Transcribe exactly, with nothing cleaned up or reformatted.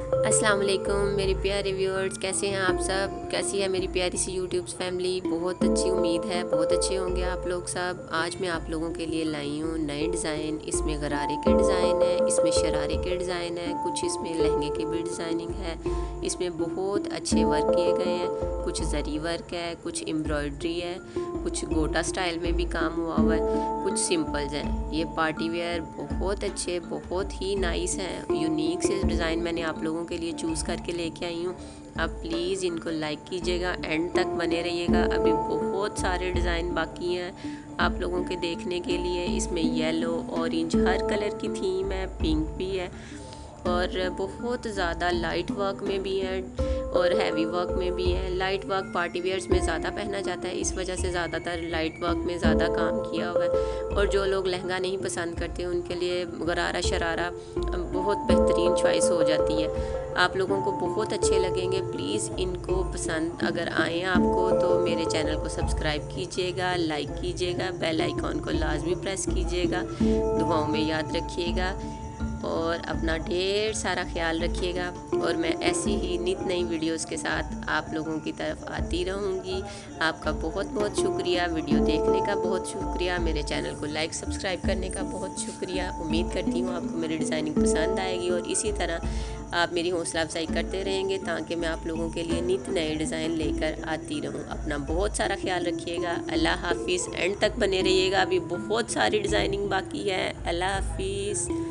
अस्सलाम वालेकुम मेरे प्यारे व्यूअर्स, कैसे हैं आप सब। कैसी है मेरी प्यारी सी यूट्यूब फैमिली। बहुत अच्छी उम्मीद है बहुत अच्छे होंगे आप लोग सब। आज मैं आप लोगों के लिए लाई हूँ नए डिज़ाइन। इसमें गरारे के डिज़ाइन है, इसमें शरारे के डिज़ाइन है, कुछ इसमें लहंगे की भी डिज़ाइनिंग है। इसमें बहुत अच्छे वर्क किए गए हैं, कुछ जरी वर्क है, कुछ एम्ब्रॉयडरी है, कुछ गोटा स्टाइल में भी काम हुआ हुआ है, कुछ सिंपल्स हैं। ये पार्टी वेयर बहुत अच्छे बहुत ही नाइस हैं। यूनिक से डिज़ाइन मैंने आप लोगों के लिए चूज़ करके लेके आई हूँ। आप प्लीज़ इनको लाइक कीजिएगा, एंड तक बने रहिएगा। अभी बहुत सारे डिज़ाइन बाकी हैं आप लोगों के देखने के लिए। इसमें येलो ऑरेंज हर कलर की थीम है, पिंक भी है और बहुत ज़्यादा लाइट वर्क में भी है और हैवी वर्क में भी है। लाइट वर्क पार्टी वेयर्स में ज़्यादा पहना जाता है, इस वजह से ज़्यादातर लाइट वर्क में ज़्यादा काम किया हुआ है। और जो लोग लहंगा नहीं पसंद करते उनके लिए गरारा शरारा बहुत बेहतरीन चॉइस हो जाती है। आप लोगों को बहुत अच्छे लगेंगे। प्लीज़ इनको पसंद अगर आए आपको तो मेरे चैनल को सब्सक्राइब कीजिएगा, लाइक कीजिएगा, बेल आइकॉन को लाजमी प्रेस कीजिएगा। दुआओं में याद रखिएगा और अपना ढेर सारा ख्याल रखिएगा। और मैं ऐसी ही नित नई वीडियोस के साथ आप लोगों की तरफ आती रहूँगी। आपका बहुत बहुत शुक्रिया, वीडियो देखने का बहुत शुक्रिया, मेरे चैनल को लाइक सब्सक्राइब करने का बहुत शुक्रिया। उम्मीद करती हूँ आपको मेरी डिज़ाइनिंग पसंद आएगी और इसी तरह आप मेरी हौसला अफजाई करते रहेंगे ताकि मैं आप लोगों के लिए नित नए डिज़ाइन लेकर आती रहूँ। अपना बहुत सारा ख्याल रखिएगा। अल्लाह हाफिज़। एंड तक बने रहिएगा, अभी बहुत सारी डिज़ाइनिंग बाकी है। अल्लाह हाफिज़।